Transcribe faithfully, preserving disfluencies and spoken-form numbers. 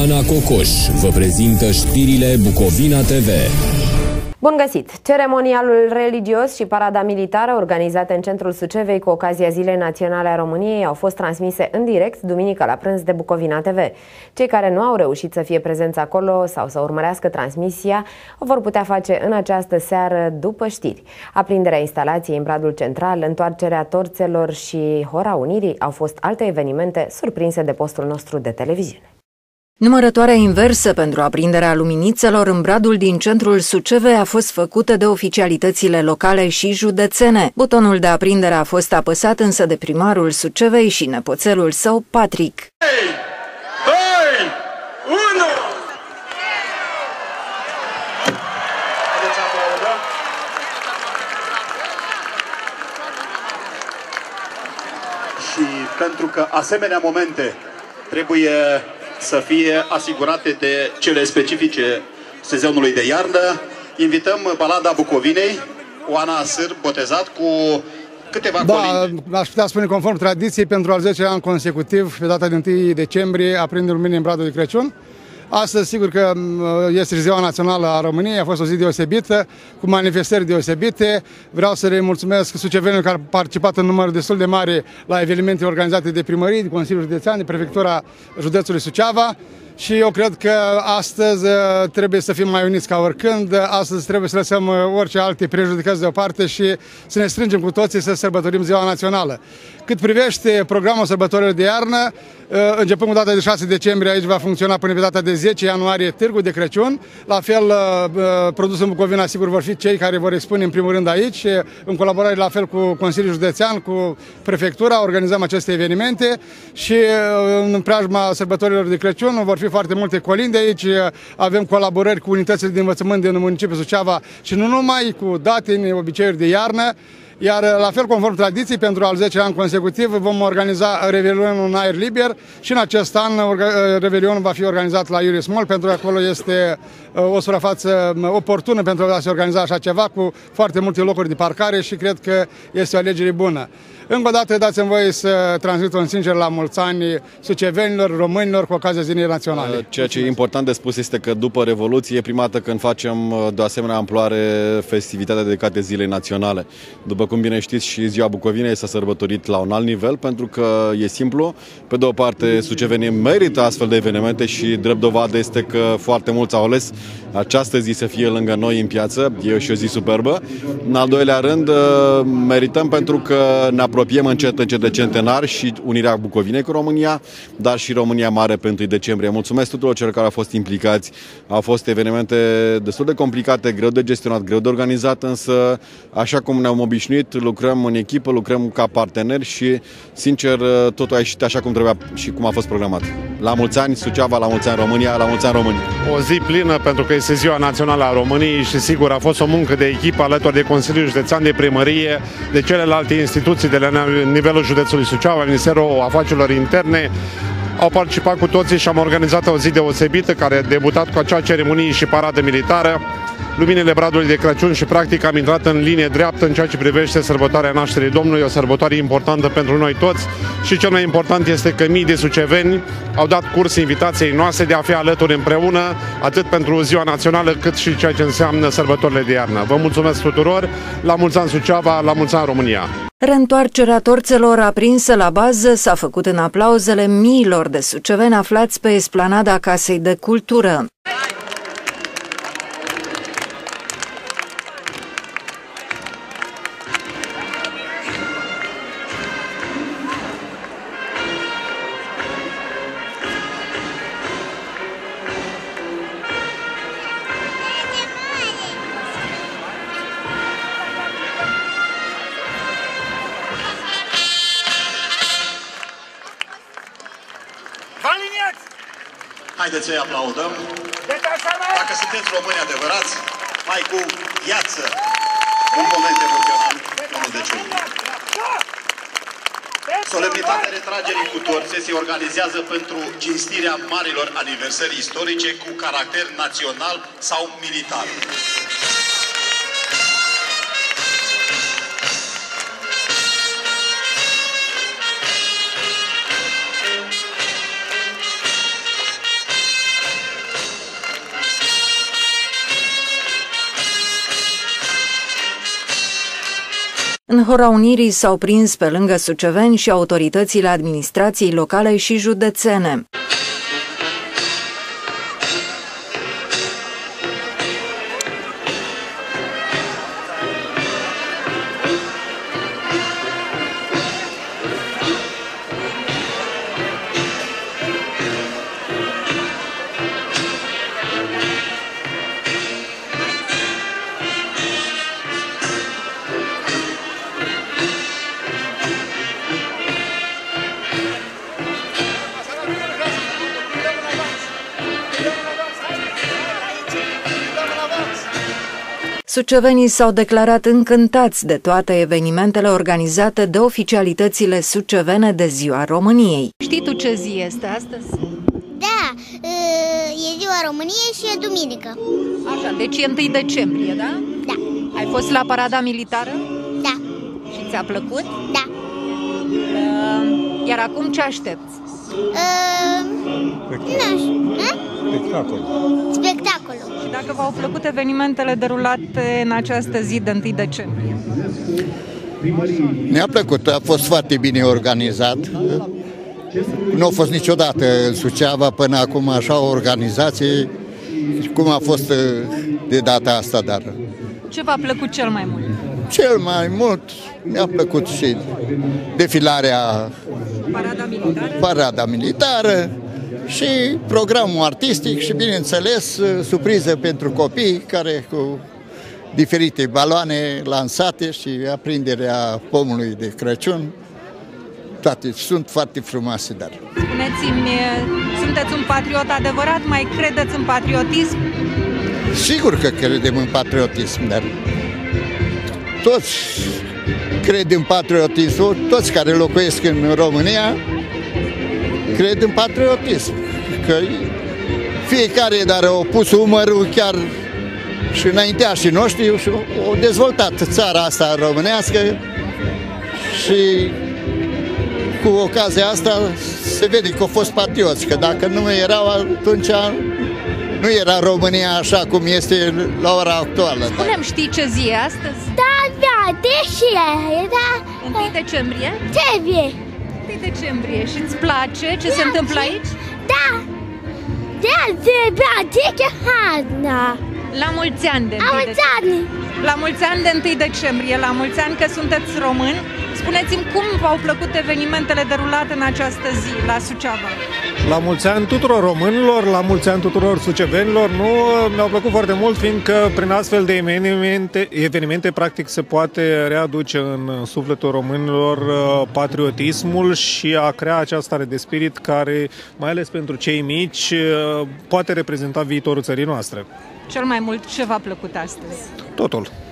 Ana Cocoș vă prezintă știrile Bucovina T V. Bun găsit! Ceremonialul religios și parada militară organizate în centrul Sucevei cu ocazia Zilei Naționale a României au fost transmise în direct duminică la prânz de Bucovina T V. Cei care nu au reușit să fie prezenți acolo sau să urmărească transmisia o vor putea face în această seară după știri. Aprinderea instalației în Bradul Central, întoarcerea torțelor și Hora Unirii au fost alte evenimente surprinse de postul nostru de televiziune. Numărătoarea inversă pentru aprinderea luminițelor în Bradul din centrul Sucevei a fost făcută de oficialitățile locale și județene. Butonul de aprindere a fost apăsat însă de primarul Sucevei și nepoțelul său, Patrick. trei, doi, unu! Haideți să aplaudăm! Și pentru că asemenea momente trebuie să fie asigurate de cele specifice sezonului de iarnă, invităm Balada Bucovinei, Oana Sârb, botezat cu câteva da, colinde. Da, aș putea spune conform tradiției, pentru al zecelea an consecutiv, pe data de întâi decembrie, aprinde lumini în Bradul de Crăciun. Astăzi, sigur că este Ziua Națională a României, a fost o zi deosebită, cu manifestări deosebite. Vreau să le mulțumesc sucevenilor care au participat în număr destul de mare la evenimente organizate de primării, de Consiliul Județean, de Prefectura Județului Suceava. Și eu cred că astăzi trebuie să fim mai uniți ca oricând, astăzi trebuie să lăsăm orice alte prejudicăți deoparte și să ne strângem cu toții să sărbătorim Ziua Națională. Cât privește programul sărbătorilor de iarnă, începând cu data de șase decembrie, aici va funcționa până pe data de zece ianuarie Târgul de Crăciun. La fel, produs în Bucovina, sigur, vor fi cei care vor expune în primul rând aici, în colaborare la fel cu Consiliul Județean, cu Prefectura, organizăm aceste evenimente și în preajma sărbătorilor de Crăciun vor fi foarte multe colinde aici, avem colaborări cu unitățile de învățământ din municipiul Suceava și nu numai, cu datini, obiceiuri de iarnă. Iar la fel, conform tradiției, pentru al zecelea an consecutiv vom organiza Revelionul în aer liber și în acest an Revelionul va fi organizat la Iulius Mall, pentru că acolo este o suprafață oportună pentru a se organiza așa ceva, cu foarte multe locuri de parcare și cred că este o alegere bună. Încă o dată dați-mi voie să transmit un sincer la mulți ani sucevenilor, românilor, cu ocazia Zilei Naționale. Ceea ce e important de spus este că după Revoluție e prima dată când facem de o asemenea amploare festivitatea dedicată Zilei Naționale. După cum bine știți, și Ziua Bucovinei s-a sărbătorit la un alt nivel, pentru că e simplu. Pe de o parte, sucevenii merită astfel de evenimente și drept dovadă este că foarte mulți au ales această zi să fie lângă noi în piață. E și o zi superbă. În al doilea rând, merităm pentru că ne apropiem încet, încet de centenar și unirea Bucovinei cu România, dar și România Mare pe întâi decembrie. Mulțumesc tuturor celor care au fost implicați. Au fost evenimente destul de complicate, greu de gestionat, greu de organizat, însă așa cum ne-am obișnuit, lucrăm în echipă, lucrăm ca parteneri și, sincer, totul a ieșit așa cum trebuia și cum a fost programat. La mulți ani Suceava, la mulți ani România, la mulți ani români. O zi plină pentru că este Ziua Națională a României și sigur a fost o muncă de echipă alături de Consiliul Județean, de Primărie, de celelalte instituții de la nivelul județului Suceava, Ministerul Afacerilor Interne. Au participat cu toții și am organizat o zi deosebită care a debutat cu acea ceremonie și paradă militară, luminile Bradului de Crăciun și practic am intrat în linie dreaptă în ceea ce privește sărbătoarea nașterii Domnului, o sărbătoare importantă pentru noi toți și cel mai important este că mii de suceveni au dat curs invitației noastre de a fi alături împreună, atât pentru Ziua Națională cât și ceea ce înseamnă sărbătorile de iarnă. Vă mulțumesc tuturor, la mulți ani Suceava, la mulți ani România! Reîntoarcerea torțelor aprinsă la bază s-a făcut în aplauzele miilor de suceveni aflați pe esplanada Casei de Cultură. Haideți să-i aplaudăm. Dacă sunteți români adevărați, mai cu viață, un moment emoțional, unul de decembrie. Solemnitatea retragerii cu torțe se organizează pentru cinstirea marilor aniversări istorice cu caracter național sau militar. În Hora Unirii s-au prins pe lângă suceveni și autoritățile administrației locale și județene. Sucevenii s-au declarat încântați de toate evenimentele organizate de oficialitățile sucevene de Ziua României. Știi tu ce zi este astăzi? Da, e Ziua României și e duminică. Așa, deci e întâi decembrie, da? Da. Ai fost la parada militară? Da. Și ți-a plăcut? Da. Iar acum ce aștepți? Uh, nu știu. Spectacol. Spectacolul. Și dacă v-au plăcut evenimentele derulate în această zi de întâi decembrie? Ne-a plăcut, a fost foarte bine organizat. Nu a fost niciodată în Suceava până acum așa o organizație cum a fost de data asta, dar... Ce v-a plăcut cel mai mult? Cel mai mult mi-a plăcut și defilarea, Parada militară, parada militară și programul artistic și, bineînțeles, surpriză pentru copii care cu diferite baloane lansate și aprinderea pomului de Crăciun. Toate sunt foarte frumoase, dar... Spuneți-mi, sunteți un patriot adevărat? Mai credeți în patriotism? Sigur că credem în patriotism, dar toți cred în patriotism, toți care locuiesc în România cred în patriotism, că fiecare dar au pus umărul chiar și înainteașii noștri și au dezvoltat țara asta românească și cu ocazia asta se vede că au fost patrioți, că dacă nu erau atunci nu era România așa cum este la ora actuală. Spune-mi, știi ce zi e astăzi? Da, da, deși e, da. întâi decembrie? Trebuie. întâi decembrie. Și îți place ce se întâmplă aici? Da. Da, trebuie, adică Hana. La mulți ani de La mulți ani. La mulți ani de întâi decembrie, la mulți ani că sunteți români. Spuneți-mi cum v-au plăcut evenimentele derulate în această zi la Suceava? La mulți ani tuturor românilor, la mulți ani tuturor sucevenilor. Nu, mi-au plăcut foarte mult, fiindcă prin astfel de evenimente, evenimente practic se poate readuce în sufletul românilor patriotismul și a crea această stare de spirit care, mai ales pentru cei mici, poate reprezenta viitorul țării noastre. Cel mai mult ce v-a plăcut astăzi? Totul.